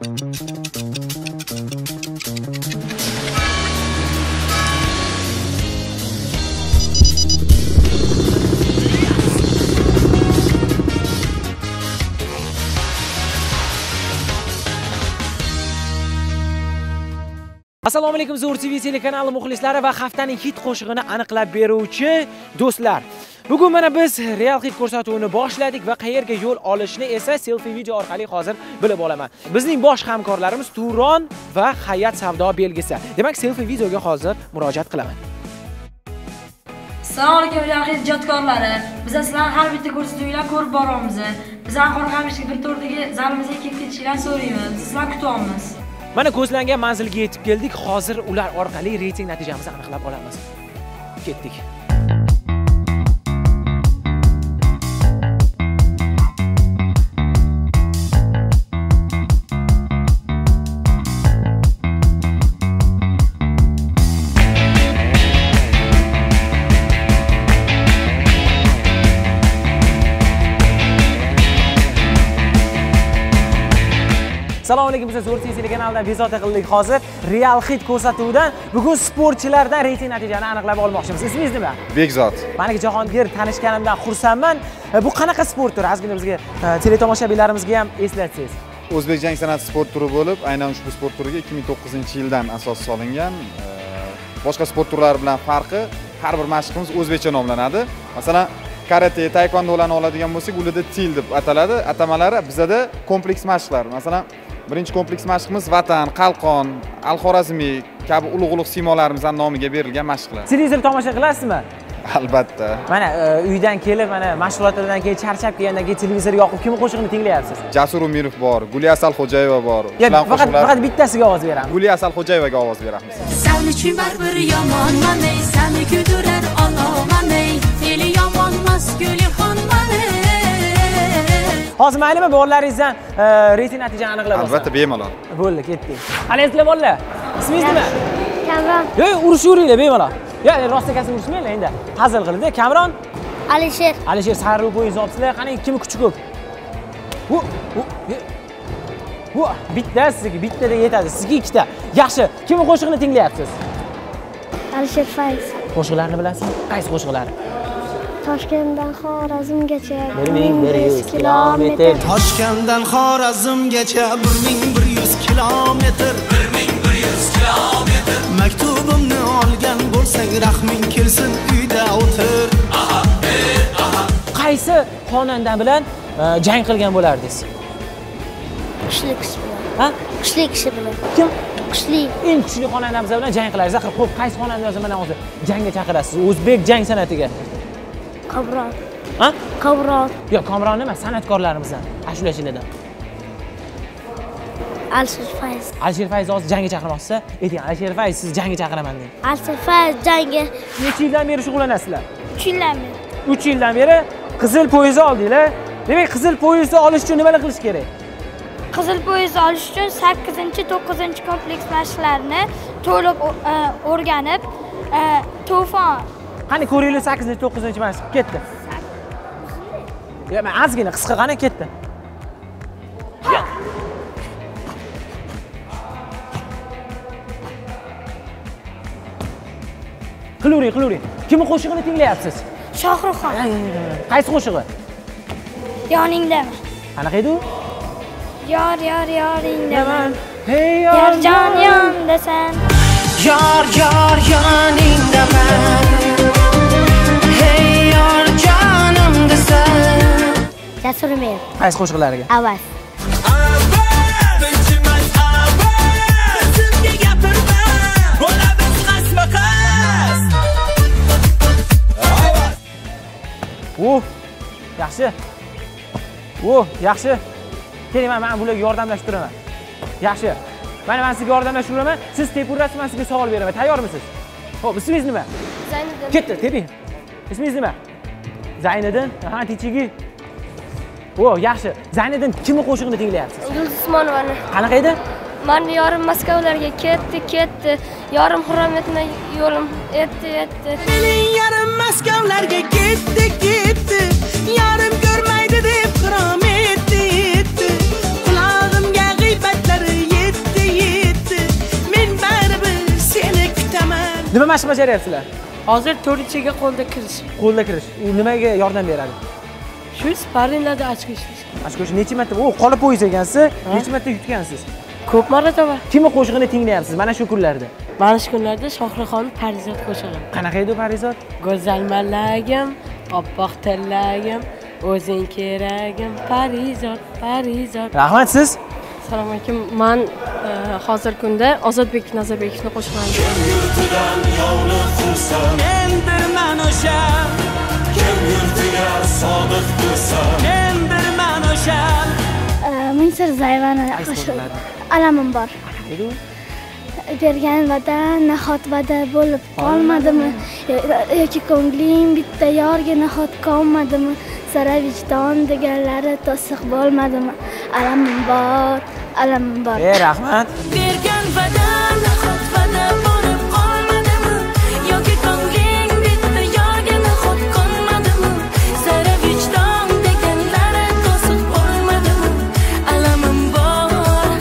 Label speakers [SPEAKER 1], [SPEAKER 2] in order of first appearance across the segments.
[SPEAKER 1] Assalomu alaykum Zo'r TV telekanali muxlislari va haftaning hit qo'shig'ini aniqlab beruvchi do'stlar. Bugun mana biz Real Hit ko'rsatuvini boshladik va qayerga yo'l olishni esa selfie video orqali hozir bilib olaman. Bizning bosh hamkorlarimiz Turon va Hayat Savdo belgisi. Demak, selfie videoga hozir murojaat qilaman.
[SPEAKER 2] Assalomu alaykum Real Hit ijodkorlari. Biz sizlarni har bitta ko'rsatuvlar ko'rib boramiz. Biz hamisha bir to'rdagi zalimizga kelib ketishinglarni so'raymiz. Sizlarni kutamiz.
[SPEAKER 1] Mana ko'zlangan manzilga yetib keldik. Hozir ular orqali reyting natijamizni aniqlab olamiz. Ketdik. Assalomu alaykum, biz Zo'r TV kanalidan bezovta qildik. Hozir Real Hit ko'rsatuvidan bugun sportchilardan reyting natijani aniqlab olmoqchimiz. Ismingiz nima?
[SPEAKER 3] Bekzod.
[SPEAKER 1] Menga Jahongir tanishganimdan xursandman. Bu qanaqa sport turi? Ozgina bizga teletomoshabinlarimizga ham eslatsangiz.
[SPEAKER 3] O'zbek jang san'ati sport turi bo'lib, aynan ushbu sport turiga 2009-yildan asos solingan. Boshqa sport turlari bilan farqi, har bir mashqimiz o'zbekcha nomlanadi. Masalan, karate, taekvondolarni oladigan bo'lsak, ularda til deb ataladi. Atamalari bizda kompleks mashqlar. Masalan, birinchi kompleks mashqimiz Vatan, Qalqon, Al-Xorazmiy kabi ulug'-ulug' siymolarimiz nomiga berilgan mashqlar.
[SPEAKER 1] Televizor tomosha qilasizmi?
[SPEAKER 3] Albatta.
[SPEAKER 1] Mana uydan kelib, mana mashg'ulotlardan keyin charchab kelgandan keyin televizor yoqib kim qo'shig'ini tinglayapsiz?
[SPEAKER 3] Jasur Umirov bor, Gulya Asalxo'jayeva bor.
[SPEAKER 1] Faqat bittasiga ovoz beramiz.
[SPEAKER 3] Gulya Asalxo'jayevaga ovoz beramiz.
[SPEAKER 4] Sen için baribir yomonman, seni kuydirar oloman, fe'li yomonmas gulxonman.
[SPEAKER 1] Hozir maylimi bolaringizdan reyting natijani aniqlab olasiz?
[SPEAKER 3] Albatta, bemalol.
[SPEAKER 1] Bo'ldi, ketdik. Qalaysizlar bolalar? Ismingiz nima?
[SPEAKER 4] Kamron.
[SPEAKER 1] Yo'q, urishaveringlar bemalol. Yo'q, rostakasini urishmanglar endi. Hazil qildi. Kamron?
[SPEAKER 4] Alisher.
[SPEAKER 1] Alisher sarri poyez olibsizlar. Qani kimi kuchi ko'p? Bu bitta sizga, bittada yetadi. Sizga ikkita. Yaxshi. Kimning qo'shig'ini tinglayapsiz?
[SPEAKER 4] Alisher Fayz.
[SPEAKER 1] Qo'shiqlarni bilasizmi? Qaysi qo'shiqlari?
[SPEAKER 4] Toshkentdan Xorazmgacha
[SPEAKER 1] 1100 kilometr.
[SPEAKER 5] Toshkentdan Xorazmgacha 1100 kilometr. 1100 kilometr. Maktubimni olgan bo'lsang, rahming kelsin, uyda o'tir.
[SPEAKER 1] Qaysi xonanda bilan jang qilgan bo'lardingiz?
[SPEAKER 4] Kuchli kishi bilan.
[SPEAKER 1] Ha?
[SPEAKER 4] Kuchli kishi bilan.
[SPEAKER 1] Kim?
[SPEAKER 4] Kuchli.
[SPEAKER 1] Eng kuchli xonandamiz bilan jang qilarsiz. Axir, xo'p, qaysi xonandamiz bilan hozir jangga chaqirasiz? O'zbek jang san'atiga.
[SPEAKER 4] Kamron.
[SPEAKER 1] Ha?
[SPEAKER 4] Kamron.
[SPEAKER 1] Yo'q, Kamron emas, san'atkorlarimizdan, ashulachilardan.
[SPEAKER 4] Alisher Fayz.
[SPEAKER 1] Alisher Fayz hozir jangga chaqirmoqchisa, ayting, Alisher Fayz siz jangga chaqiraman deng.
[SPEAKER 4] Alisher Fayz jangga
[SPEAKER 1] Necha yildan beri shug'ullanasizlar?
[SPEAKER 4] 3 yildan beri.
[SPEAKER 1] 3 yildan beri qizil poyezni oldinglar. Demak, qizil poyezni olish uchun nimalar qilish kerak?
[SPEAKER 4] Qizil poyez olish uchun 8-9 kompleks mashqlarni to'liq o'rganib, to'fon.
[SPEAKER 1] Qani ko'ringlar 8-9 mashq ketdi. Men ozgina qisqa qani ketdi. Qilavering. Kimning qo'shig'ini tinglayapsiz?
[SPEAKER 4] Shohruxxon.
[SPEAKER 1] Qaysi qo'shig'i?
[SPEAKER 4] Yoningdaman.
[SPEAKER 1] Qanaqa edi u?
[SPEAKER 4] Yor yoringdaman.
[SPEAKER 1] Hey
[SPEAKER 4] Yor jon yondasan.
[SPEAKER 5] Yor yoningdaman. Hey yor jonimdasan.
[SPEAKER 4] Jasur Umirov.
[SPEAKER 1] Qaysi qo'shiqlariga?
[SPEAKER 4] Avaz.
[SPEAKER 1] Yaxshi. Yaxshi. Keling, men bularga yordamlashib turaman. Yaxshi. Mana men sizga yordamlashib turaman. Siz tepurasiz, men sizga savol beraman. Tayyormisiz? Xo'p, ismingiz nima?
[SPEAKER 4] Zayniddin.
[SPEAKER 1] Ketdi, teping. Ismingiz nima? Zayniddin. Ha, tichigi. Yaxshi. Zayniddin kimning qo'shig'ini tinglayapsiz?
[SPEAKER 4] Yulduz Usmonovani.
[SPEAKER 1] Qanaqa edi?
[SPEAKER 4] Men yorim Moskvalarga ketdi. Yorim hurmatni yo'lim etdi.
[SPEAKER 5] Mening yarim Moskvalarga ketdi. Yarim ko'rmaydi deb qirom etdi. Qulog'imga g'iybatlar
[SPEAKER 1] Nima mashq bajaryapsizlar?
[SPEAKER 6] Hozir 4-ga qo'lda kirish.
[SPEAKER 1] Qo'lda kirish. U nimaga yordam beradi?
[SPEAKER 6] Shu sparringlarda ochko ishlash.
[SPEAKER 1] Ochko necha marta? O, qolib qo'ysiz ekansiz. Necha marta yutgansiz?
[SPEAKER 6] Ko'p marotaba.
[SPEAKER 1] Kimni qo'shig'ini tinglayapsiz mana shu kunlarda?
[SPEAKER 6] Mana shu kunlarda Shohruxxon Parizod qo'shig'i.
[SPEAKER 1] Qanaqa edi Parizod?
[SPEAKER 6] Go'zal malagim, oppoq tillagim, o'zing keragim, Parizod.
[SPEAKER 1] Rahmat siz.
[SPEAKER 6] Assalomu alaykum. Men hozir kunda Ozodbek Nazarbekovni qo'shig'ini
[SPEAKER 5] Mendirman o'sha kim yurtiga sodiq bo'lsa mendirman o'sha
[SPEAKER 7] Munisa Rizayevani qo'shig'i Alamim bor. Bergan va'da nahot va'da bo'lib qolmadimi yoki ko'ngling bitta yorga nahot qolmadimi sara vijdon deganlari to'siq bo'lmadimi alamim bor
[SPEAKER 1] Rahmat.
[SPEAKER 5] bergan va'da nahot va'da bo'lib qolmadimi yoki ko'ngling bitta yorga nahot qolmadimi sara vijdon deganlari to'siq bo'lmadimi alamim bor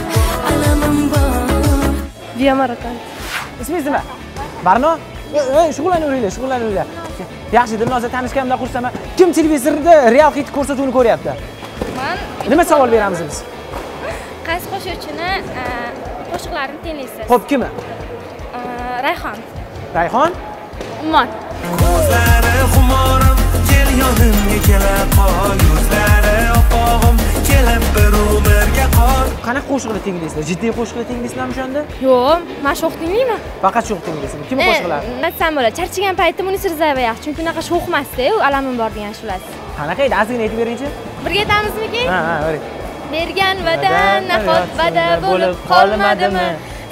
[SPEAKER 6] Diya Marakan.
[SPEAKER 1] Ismingiz nima? Barno? Shug'ullanaveringlar. Yaxshi, Dilnoza tanishgan bilan xursandman. Kim televizorda Real Hit ko'rsatuvini ko'ryapti?
[SPEAKER 4] Men
[SPEAKER 1] Nima savol beramiz biz?
[SPEAKER 4] qaysi qo'shiqchini qo'shiqlarini tinglaysiz?
[SPEAKER 1] Xo'p, kimi?
[SPEAKER 4] Rayhon.
[SPEAKER 1] Rayhon?
[SPEAKER 4] Ummon.
[SPEAKER 5] ko'zlari xumorim kel yonimga kela qol yuzlari opog'im kelib bir umrga qol
[SPEAKER 1] Qanaqa qo'shiqni tinglaysizlar? Jiddiy qo'shiqni tinglaysizlarmi o'shanda?
[SPEAKER 4] Yo'q, men sho'x tinglayman.
[SPEAKER 1] Faqat sho'x tinglaysizmi? Kim qo'shiqlari?
[SPEAKER 4] Aytsam bo'ladi. Charchagan paytda Munisa Rizayeva yaxshi, chunki unaqa sho'x emas-da, u alamim bor degan shulasi.
[SPEAKER 1] Qanaqa edi? Ozgina aytib beringchi.
[SPEAKER 4] Birga aytamizmi-ki?
[SPEAKER 1] Ha, bering.
[SPEAKER 4] Bergan va'da nahot va'da bo'lib qolmadimi?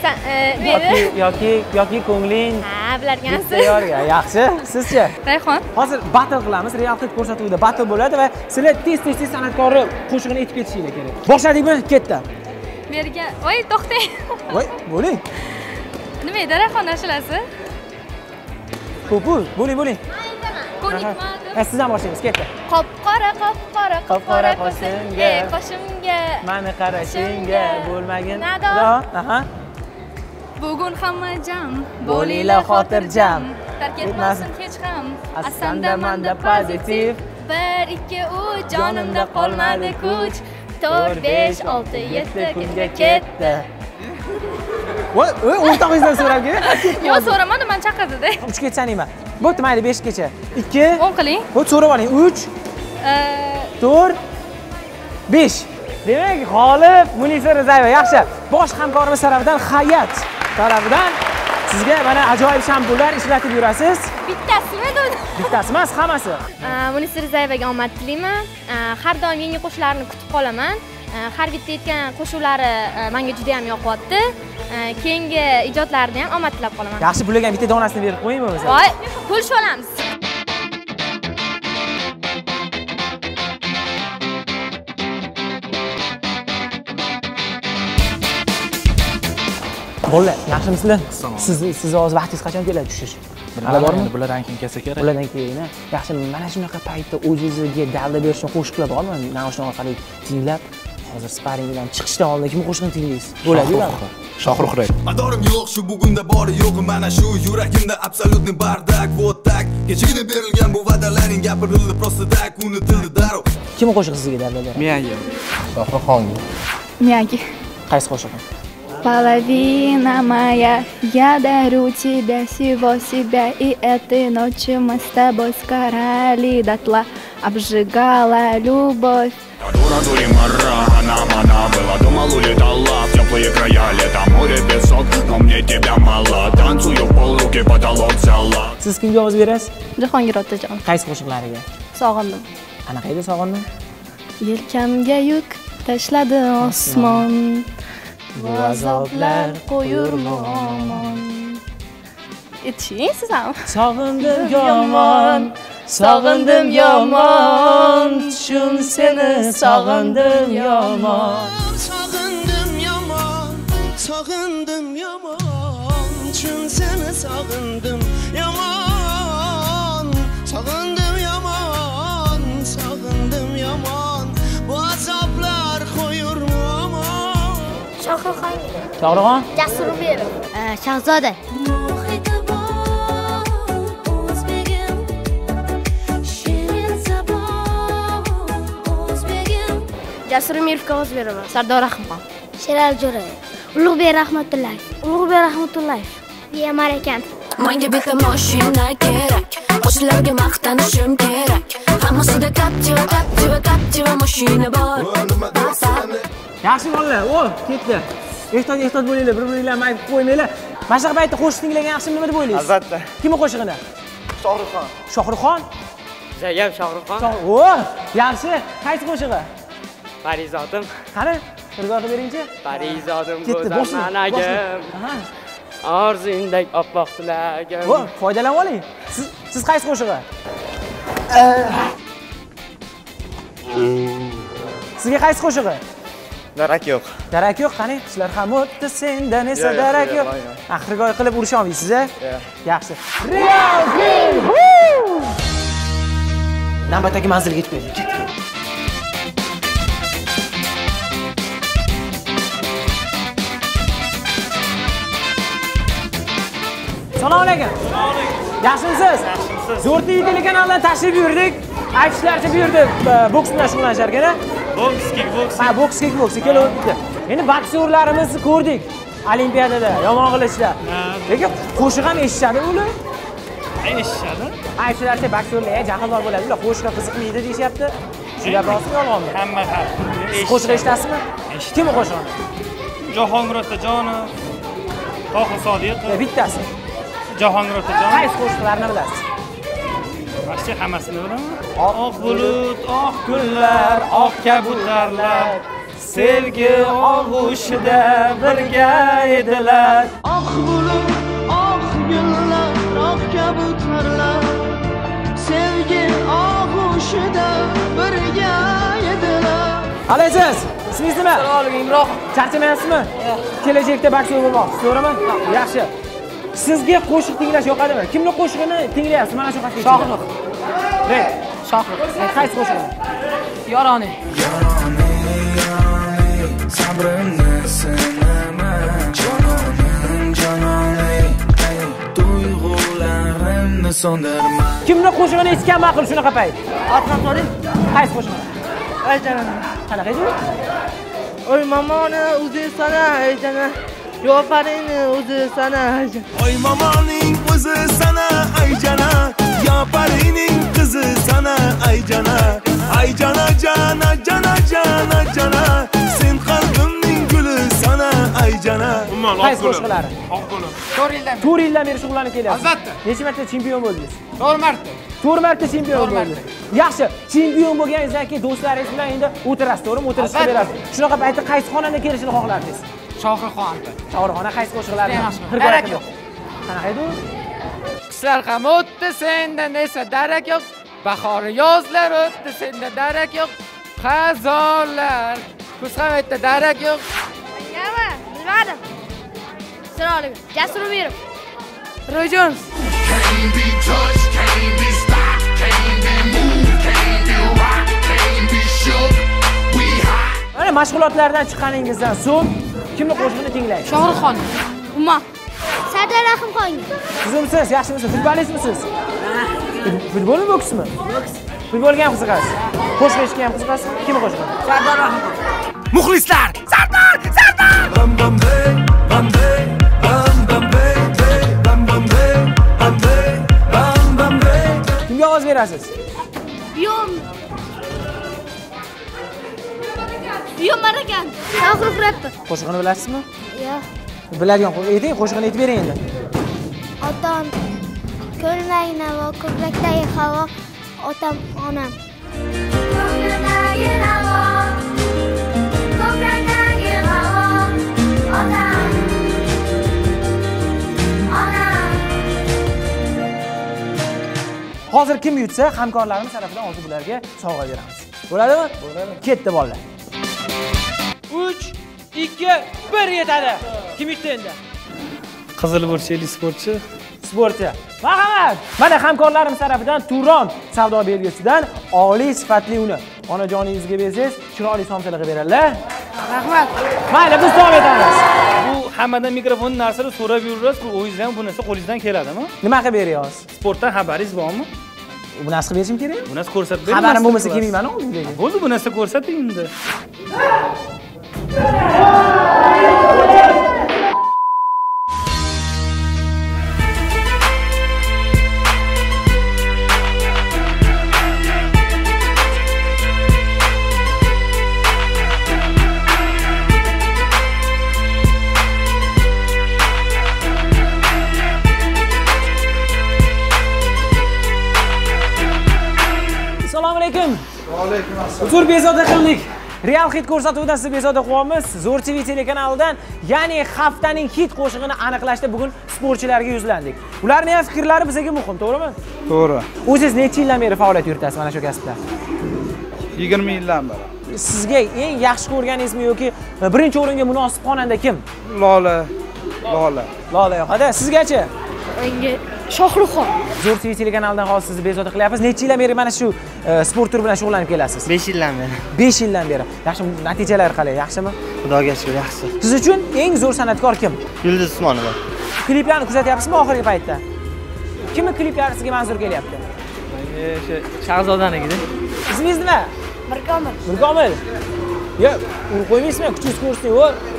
[SPEAKER 1] Yoki ko'ngling
[SPEAKER 4] Ha, bilarkansiz.
[SPEAKER 1] tayyorga. Yaxshi. Sizchi?
[SPEAKER 4] Rayhon.
[SPEAKER 1] Hozir battle qilamiz. Real Hit ko'rsatuvida battle bo'ladi va sizlar tez san'atkorni qo'shig'ini aytib ketishinglar kerak. Boshladikmi? Ketdi.
[SPEAKER 4] Bergan. Voy, to'xtang.
[SPEAKER 1] Voy, bo'ling.
[SPEAKER 4] Nima edi Rayhon ashulasi?
[SPEAKER 1] Ko'pul, bo'ling.
[SPEAKER 4] Ko'nikmadim.
[SPEAKER 1] Siz ham boshlaymiz, ketdi.
[SPEAKER 4] Qop-qora qo'shimga, qo'shimga.
[SPEAKER 1] Mani qarashingga bo'lmagin.
[SPEAKER 4] Nado.
[SPEAKER 1] Aha.
[SPEAKER 4] Bugun hamma jam,
[SPEAKER 1] Bo'linglar xotirjam.
[SPEAKER 4] Tark etmasin hech ham.
[SPEAKER 1] Asanda manda pozitiv.
[SPEAKER 4] 1 2 3 jonimda qolmadi kuch. 4 5 6 7 kunga ketdi.
[SPEAKER 1] Voy, o'rtog'ingizdan so'rab keling.
[SPEAKER 4] Yo'q, so'ramadim, men chaqirdi-da.
[SPEAKER 1] 3 gacha nima? Bo'pti, mayli 5 gacha. 2
[SPEAKER 4] 10 qiling.
[SPEAKER 1] Bo'pti, so'rab oling. 3 4 5. Demak, g'olib Munisa Rizayeva. Yaxshi. Bosh hamkorimiz tarafidan Hayat tarafidan sizga mana ajoyib shampunlar ishlatib yurasiz.
[SPEAKER 4] Bittasimi dedi?
[SPEAKER 1] Bittasi emas, hammasi.
[SPEAKER 4] Munisa Rizayevaga omad tilayman. Har doim yangi qo'shiqlarni kutib qolaman. Har bitta aytgan qo'shiqlari menga juda ham yoqyapti. Keyingi ijodlarida ham omad tilab qolaman.
[SPEAKER 1] Yaxshi, bularga bitta donasini berib qo'ying bo'lmasa.
[SPEAKER 4] Voy, pul olamiz.
[SPEAKER 1] Bolalar, yaxshimisizlar? Siz hozir vaqtingiz qachon keladi tushish? Bormi?
[SPEAKER 8] Bulardan keyin kelsa kerak.
[SPEAKER 1] Bulardan keyin. Yaxshi, mana shunaqa paytda o'zingizga dalda berishni qo'shiqlar bormi? Namoshdan orqali tinglab, hozir sparingdan chiqishdan oldin kim qo'shiqni tinglaysiz? Bo'ladi-ku.
[SPEAKER 8] Shohrux Rey.
[SPEAKER 9] Madorim yo'q shu bugunda bori yo'q mana shu yuragimda absolutni bardak вот так kechagina berilgan bu va'dalaring gapirildi просто так unutildi darrov
[SPEAKER 1] Kim qo'shiq sizga dalda beradi?
[SPEAKER 8] Miyagi.
[SPEAKER 1] Shohruxxon.
[SPEAKER 4] Miyagi.
[SPEAKER 1] Qaysi qo'shiq?
[SPEAKER 4] Половина моя, я дарю тебе всего себя, и этой ночью мы с тобой сгорали дотла, обжигала любовь.
[SPEAKER 10] Дура мара, она была, думал улетала в теплые края, лето, море, песок, но мне тебя мало, танцую полруки, потолок взяла.
[SPEAKER 1] Siz kimga ovoz berasiz?
[SPEAKER 4] Jahongir Otajon.
[SPEAKER 1] Qaysi qo'shiqlariga?
[SPEAKER 4] Sog'indim.
[SPEAKER 1] Qanaqa edi sog'indim?
[SPEAKER 4] Yelkamga yuk tashladi osmon, bu azoblar qo'yurmi omon. Aytishing siz ham.
[SPEAKER 1] Sog'indim yomon, sog'indim yomon, tushim seni sog'indim yomon.
[SPEAKER 5] Sog'indim yomon, sog'indim yomon, chun seni sog'indim yomon, sog'indim yomon, sog'indim yomon, bu azoblar qo'yurmi omon.
[SPEAKER 4] Shohruxxon.
[SPEAKER 1] Shohruxxon?
[SPEAKER 4] Jasur Umerov. Shahzoda.
[SPEAKER 5] Muhiti bor
[SPEAKER 6] Jasur Umirovga ovoz beraman. Sardor Rahimxon.
[SPEAKER 7] Sherali Jo'rayev. Ulug'bek Rahmatullayev. Ulug'bek Rahmatullayev. Biyamar ekan.
[SPEAKER 11] Menga bitta mashina kerak. Qo'shnilarga maqtanishim kerak. Hammasida Captiva mashina bor.
[SPEAKER 1] Yaxshi bolalar, o, ketdi. Ehtiyot bo'linglar, bir-biringlarni aytib qo'ymanglar. Mana shu paytda qo'shiq tinglagan yaxshi nima deb o'ylaysiz?
[SPEAKER 12] Albatta.
[SPEAKER 1] Kimning qo'shig'ini?
[SPEAKER 12] Shohruxxon.
[SPEAKER 1] Shohruxxon?
[SPEAKER 12] Jayam Shohruxxon.
[SPEAKER 1] O, yaxshi. Qaysi qo'shig'i?
[SPEAKER 12] Parizodim.
[SPEAKER 1] Qani, firgohi beringchi.
[SPEAKER 12] Parizodim go'zal managim. Orzuyimdek oppoq tilagim.
[SPEAKER 1] O, foydalanib oling. Siz qaysi qo'shig'i? Sizga qaysi qo'shig'i?
[SPEAKER 12] Darak yo'q.
[SPEAKER 1] Darak yo'q, qani? Sizlar ham o'tdi sendan esa darak yo'q. Axirgoy qilib urisha olmaysiz-a? Yaxshi. Real Green! Navbatdagi manzilga yetib keldik. Assalomu alaykum. Yaxshimisiz? Zo'r TV telekanalidan tashrif buyurdik. Aytishlaricha bu yerda boks bilan shug'ullanishar ekan-a?
[SPEAKER 12] Boks, kickboks.
[SPEAKER 1] Ha, boks, kickboks kelib o'tdi. Endi boksyorlarimizni ko'rdik Olimpiadada, yomon qilishda. Lekin qo'shiq ham eshitishadi ular.
[SPEAKER 12] Eshitishadi.
[SPEAKER 1] Aytishlaricha boksyorlar jahldor bo'ladi, ular qo'shiqqa qiziqmaydi deyishyapti. Shular rostmi, yolg'onmi?
[SPEAKER 12] Hamma har.
[SPEAKER 1] Qo'shiq eshitasizmi? Kimni qo'shig'ini?
[SPEAKER 12] Jahongir Otajonov, Tohir Sodiqov.
[SPEAKER 1] Bittasi.
[SPEAKER 12] Jahongir Otajonov.
[SPEAKER 1] Qaysi qo'shiqlarni bilasiz?
[SPEAKER 12] Yaxshi, hammasini bilaman. Oq bulut, oq kunlar, oq kabutarlar, sevgi og'ushida birga edilar.
[SPEAKER 5] Oq bulut, oq gullar, oq kabutarlar, sevgi og'ushida birga edilar.
[SPEAKER 1] Alaysiz, ismingiz nima?
[SPEAKER 12] Assalomu alaykum, Imroh.
[SPEAKER 1] Charchamayapsizmi? Kelajakda boksyor bo'lmoqchisiz, to'g'rimi? Yaxshi. Sizga qo'shiq tinglash yoqadimi? Kimning qo'shig'ini tinglayapsiz? Mana shu xatga.
[SPEAKER 12] Shohruh.
[SPEAKER 1] Ret. Shohruh. Qaysi qo'shig'ini?
[SPEAKER 12] Yoroni.
[SPEAKER 5] Sabrimni sinama, jononim, tuyg'ularimni so'ndirma.
[SPEAKER 1] Kimning qo'shig'ini eshitgan ma'qul shunaqa payt?
[SPEAKER 12] Otdan so'ring.
[SPEAKER 1] Qaysi qo'shig'ini?
[SPEAKER 12] Aytana.
[SPEAKER 1] Qanaqa edi?
[SPEAKER 12] Oy mamoni o'zi sana aytana. Yo'paring o'zi sana aytana.
[SPEAKER 5] Oy mamoning o'zi sana ayjana, yo'paringning qizi sana ayjana. Ayjana jana jana jana jana, sen qalbimning guli sana ayjana.
[SPEAKER 1] Qaysi qo'shiqlari?
[SPEAKER 12] Oq bulut.
[SPEAKER 1] 4 yildan beri shug'ullanib kelyapsiz.
[SPEAKER 12] Albatta.
[SPEAKER 1] Necha marta chempion bo'ldingiz?
[SPEAKER 12] 4 marta.
[SPEAKER 1] 4 marta chempion bo'ldingiz. Yaxshi, chempion bo'lganingizdan keyin do'stlaringiz bilan endi o'tirasiz, to'g'rimi? O'tirishga berasiz. Shunaqa paytda qaysi xonanda kelishini xohlardingiz?
[SPEAKER 12] Shohruxxon.
[SPEAKER 1] Shohruxxon qaysi qo'shiqlarni?
[SPEAKER 12] Darak yo'q.
[SPEAKER 1] Qanaqa edi u?
[SPEAKER 12] Qishlar ham o'tdi sendan esa darak yo'q. Bahor yozlar o'tdi senda darak yo'q. Xazonlar kuz ham aytdi darak yo'q.
[SPEAKER 7] Nima? Bilmadim. Assalomu alaykum. Jasur Umirov.
[SPEAKER 12] Roy Jones.
[SPEAKER 10] Can't be touched, can't be stopped, can't be moved, can't be rocked, can't be shook. We hot.
[SPEAKER 1] Mana mashg'ulotlardan chiqqaningizdan so'ng kimni qo'shig'ini tinglaysiz?
[SPEAKER 6] Shohruxxon.
[SPEAKER 7] Umma. Sardor Rahimxonga.
[SPEAKER 1] Sizmisiz, yaxshimisiz? Futbolistmisiz? Futbolmi, boksmi? Boks. Futbolga ham qiziqasiz. Qo'shiq eshitishga ham qiziqasizmi? Kimni qo'shig'i?
[SPEAKER 12] Sardor Rahimxon.
[SPEAKER 5] Muxlislar, Sardor, Sardor! Bam bam bey, bam bey, bam bam bey, bam bam bey, bam bey, bam bam bey.
[SPEAKER 1] Kimga ovoz berasiz?
[SPEAKER 7] Biyom Marakan. Shohruh rapper.
[SPEAKER 1] Qo'shig'ini bilasizmi?
[SPEAKER 7] Yo'q.
[SPEAKER 1] Biladigan ayting, qo'shig'ini aytib bering endi.
[SPEAKER 7] Otam ko'lnak navo, ko'krakdagi havo, otam onam. Ko'krakdagi havo, ko'krakdagi havo, otam. Onam.
[SPEAKER 1] Hozir kim yutsa, hamkorlarimiz tarafidan hozir bularga sovg'a beramiz. Bo'ladimi? Bo'ladi. Ketdi bolalar. 3 2 1 yetadi. Kim yutdi endi?
[SPEAKER 12] Qizilburchalik sportchi.
[SPEAKER 1] Sportchi. Marhamat. Mana hamkorlarimiz tarafidan Turon savdo belgisidan oliy sifatli uni onajoningizga bersangiz, chiroyli somsalarga beradilar.
[SPEAKER 12] Rahmat.
[SPEAKER 1] Mayli, biz davom etamiz.
[SPEAKER 12] Bu hammadan mikrofon narsani so'rab yurasiz, bu o'zingizdan bu narsa qo'lingizdan keladimi?
[SPEAKER 1] Nima qilib beryapsiz?
[SPEAKER 12] Sportdan xabaringiz bormi?
[SPEAKER 1] Bu narsa qilib berishim kerak.
[SPEAKER 12] Bu narsa ko'rsatib bering.
[SPEAKER 1] Xabarim bo'lmasa kelmayman oldinga.
[SPEAKER 12] Bo'ldi, bu narsa ko'rsating endi.
[SPEAKER 1] Assalomu alaykum.
[SPEAKER 3] Va alaykum assalom.
[SPEAKER 1] Zo'r bezovta qildik. Real hit ko'rsatuvidan sizni bezovta qilyapmiz. Zo'r TV telekanalidan, ya'ni haftaning hit qo'shig'ini aniqlashda bugun sportchilarga yuzlandik. Ularning ham fikrlari bizga muhim, to'g'rimi?
[SPEAKER 3] To'g'ri.
[SPEAKER 1] O'zingiz necha yildan beri faoliyat yuritasiz mana shu kasbda?
[SPEAKER 3] 20 yildan beri.
[SPEAKER 1] Sizga eng yaxshi ko'rganingizmi yoki birinchi o'ringa munosib xonanda kim?
[SPEAKER 3] Lola.
[SPEAKER 1] Lola yo'q-da. Sizgachi?
[SPEAKER 7] Menga Shohruxxon.
[SPEAKER 1] Zo'r TV telekanalidan hozir sizni bezovta qilyapmiz. Necha yildan beri mana shu sport turi bilan shug'ullanib kelasiz?
[SPEAKER 13] 5 yildan beri.
[SPEAKER 1] 5 yildan beri. Yaxshi, natijalar qalay? Yaxshimi?
[SPEAKER 13] Xudoga shukr, yaxshi.
[SPEAKER 1] Siz uchun eng zo'r san'atkor kim?
[SPEAKER 13] Yulduz Usmonova.
[SPEAKER 1] Kliplarni kuzatyapsizmi oxirgi paytda? Kimning kliplari sizga manzur kelyapti?
[SPEAKER 12] O'sha Shahzodanikida.
[SPEAKER 1] Ismingiz nima?
[SPEAKER 7] Mirkomil.
[SPEAKER 1] Mirkomil. Yo, urib qo'ymaysizmi? Kuchingiz ko'rsin.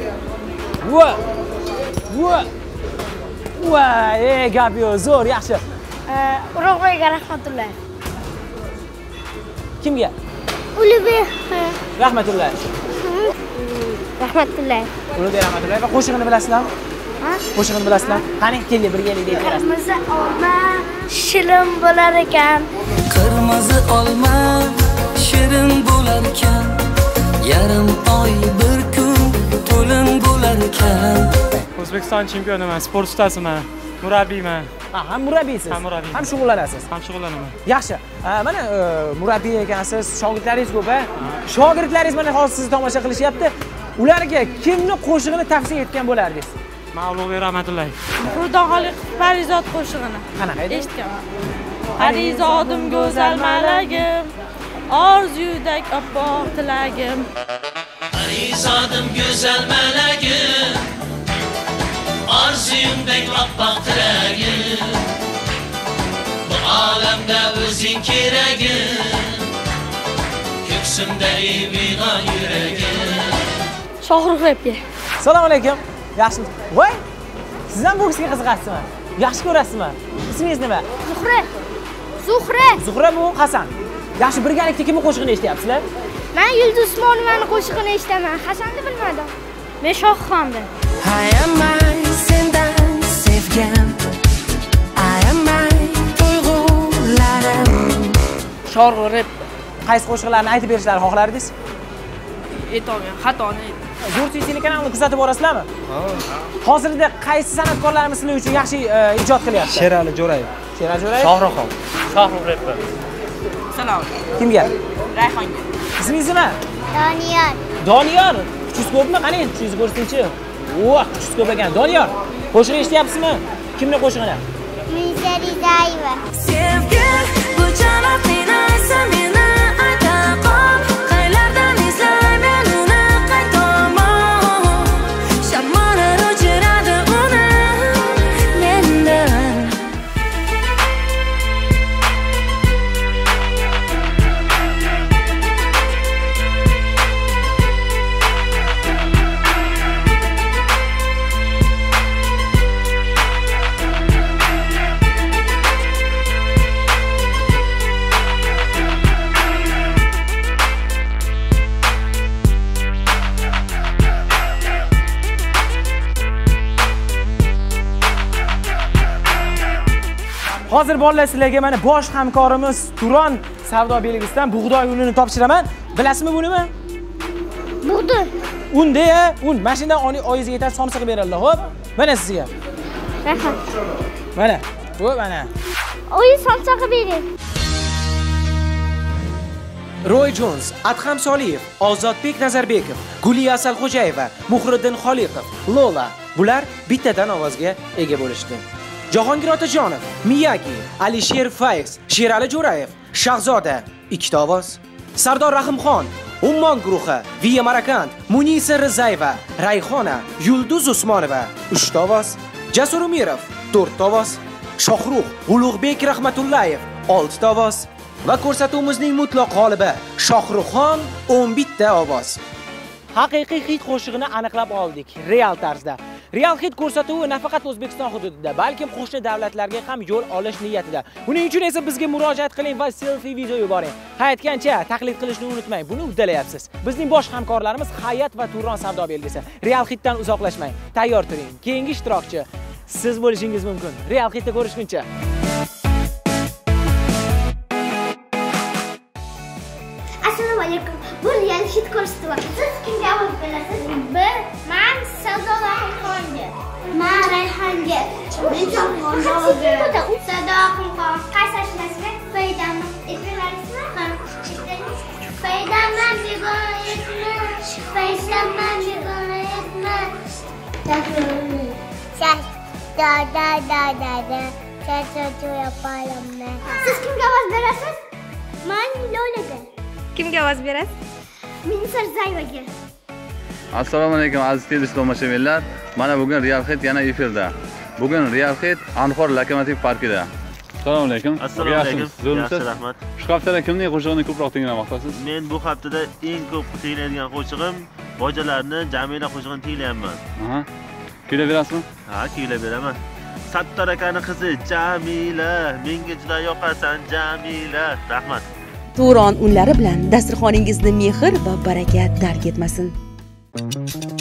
[SPEAKER 1] Gap yo'q, zo'r, yaxshi.
[SPEAKER 7] Urug'bek Rahmatulloyev.
[SPEAKER 1] Kimga?
[SPEAKER 7] Ulug'bek
[SPEAKER 1] Rahmatulloyev.
[SPEAKER 7] Rahmatulloyev.
[SPEAKER 1] Ulug'bek Rahmatulloyev. Va qo'shig'ini bilasizlarmi?
[SPEAKER 7] Ha?
[SPEAKER 1] Qo'shig'ini bilasizlar? Qani, kelinglar birgalikda aytib berasiz.
[SPEAKER 7] Qirmizi olma shirin bo'lar ekan.
[SPEAKER 5] Qirmizi olma shirin bo'lar ekan. Yarim oy bir kun to'lin bo'lar ekan.
[SPEAKER 12] O'zbekiston chempioniman, sport ustasiman, murabbiyman.
[SPEAKER 1] Ham murabbiysiz.
[SPEAKER 12] Ham murabbiy.
[SPEAKER 1] Ham shug'ullanasiz.
[SPEAKER 12] Ham shug'ullanaman.
[SPEAKER 1] Yaxshi. Mana murabbiy ekansiz, shogirdlaringiz ko'p-a? Shogirdlaringiz mana hozir sizni tomosha qilishyapti. Ularga kimni qo'shig'ini tavsiya etgan bo'lardingiz?
[SPEAKER 12] Ulug'bek Rahmatulloyev.
[SPEAKER 6] Xudo xoliq Farizod qo'shig'ini.
[SPEAKER 1] Qanaqa edi?
[SPEAKER 6] Eshitganman. Farizodim go'zal malagim, orzudek oppoq tilagim.
[SPEAKER 5] Farizodim go'zal malagim, orzuyimdek oppoq tilagim. Bu olamda o'zing keragim, ko'ksimda bino yuragim.
[SPEAKER 7] Shohrux Repga.
[SPEAKER 1] Assalomu alaykum. Yaxshi. Voy! Siz ham boksga qiziqasizmi? Yaxshi ko'rasizmi? Ismingiz nima?
[SPEAKER 7] Zuhra.
[SPEAKER 1] Zuhra bu Hasan. Yaxshi, birgalikda kimning qo'shig'ini eshityapsizlar?
[SPEAKER 7] Men Yulduz Usmonovani qo'shig'ini eshitaman. Hasanni bilmadim. Men Shohxonni.
[SPEAKER 5] Ayamay sendan sevgan, ayamay tuyg'ularim.
[SPEAKER 6] Shohrux Rep.
[SPEAKER 1] Qaysi qo'shiqlarni aytib berishlarini xohlardingiz?
[SPEAKER 6] Aytolgan, xatoni aytdim.
[SPEAKER 1] Zo'r TV telekanalini kuzatib borasizlarmi? Hozirda qaysi san'atkorlarimiz sizlar uchun yaxshi ijod qilyapti?
[SPEAKER 13] Sherali Jo'rayev.
[SPEAKER 1] Sherali Jo'rayev.
[SPEAKER 13] Shohruxxon.
[SPEAKER 12] Shohrux Rep.
[SPEAKER 6] Salom.
[SPEAKER 1] Kimga?
[SPEAKER 6] Rayhonga.
[SPEAKER 1] Ismingiz nima?
[SPEAKER 7] Doniyor.
[SPEAKER 1] Doniyor. Kuchingiz ko'pmi? Qani, kuchingizni ko'rsinchi. Kuchingiz ko'p ekan. Doniyor. Qo'shiq eshityapsizmi? Kimning qo'shig'ini?
[SPEAKER 7] Munisa Rizayeva.
[SPEAKER 5] Sevgi bu janobning aysa meni ayta qol. Qaylardan izlay men uni qaytomon. Shamollar o'chiradi uni mendan.
[SPEAKER 1] Hozir bolalar sizlarga mana bosh hamkorimiz Turon savdo belgisidan bug'doy unini topshiraman. Bilasizmi bunimi?
[SPEAKER 7] Bug'doy.
[SPEAKER 1] Un-da, un. Mashinadan oyingizga yetar somsa qilib beriladi, xo'p? Mana sizga.
[SPEAKER 7] Rahmat.
[SPEAKER 1] Mana. Bu mana.
[SPEAKER 7] Oyi somsa qilib bering.
[SPEAKER 1] Roy Jones, Adham Soliyev, Ozodbek Nazarbekov, Guliya Asalxo'jayeva, Muhriddin Xoliqov, Lola bular bittadan ovozga ega bo'lishdi. Jahongir Otajonov, Miyagi, Alisher Fayz, Sherali Jo'rayev, Shahzoda ikkita ovoz. Sardor Rahimxon, Ummon guruhi, Viya Marakand, Munisa Rizayeva, Rayhona, Yulduz Usmonova 3 ovoz. Jasur Umirov 4 ovoz. Shohrux, Ulug'bek Rahmatullayev 6 ta ovoz va ko'rsatuvimizning mutlaq g'olibi Shohruxxon 11 ta ovoz. Haqiqiy hit qo'shig'ini aniqlab oldik real tarzda. Real hit ko'rsatuvi nafaqat O'zbekiston hududida, balkim qo'shni davlatlarga ham yo'l olish niyatida. Buning uchun esa bizga murojaat qiling va selfie video yuboring. Hayotgancha taqlid qilishni unutmang. Buni uddalayapsiz. Bizning bosh hamkorlarimiz Hayat va Turon savdo belgisi. Real hitdan uzoqlashmang. Tayyor turing. Keyingi ishtirokchi siz bo'lishingiz mumkin. Real hitda ko'rishguncha.
[SPEAKER 7] Assalomu alaykum. Bu Real hit ko'rsatuvi. Siz kimga ovoz berasiz? Men Sado Rahimxonga. Men Rayhonga. Sado Rahimxon. Qaysi ashnasizmi? Foydami? Eplaysizmi? Foydami begonalikmi? Foydami begonalikmi? Siz kimga ovoz berasiz? Men Lolaga.
[SPEAKER 4] Kimga ovoz berasiz?
[SPEAKER 7] Men Sarzayevaga.
[SPEAKER 14] Assalomu alaykum aziz teletomoshabinlar. Mana bugun Real hit yana efirda. Bugun Real hit Anhor Lokomotiv parkida. Assalomu alaykum.
[SPEAKER 15] Assalomu alaykum. Yaxshi, rahmat.
[SPEAKER 14] Shu haftada kimning qo'shig'ini ko'proq tinglamoqdasiz?
[SPEAKER 15] Men bu haftada eng ko'p tinglaydigan qo'shig'im Bojalarni Jamila qo'shig'ini tinglayapman.
[SPEAKER 14] Aha. Kuylaverasizmi?
[SPEAKER 15] Ha, kuylayveraman. Sattor akani qizi Jamila, menga juda yoqasan Jamila. Rahmat.
[SPEAKER 16] Turon unlari bilan dasturxoningizni mehr va baraka dark etmasin.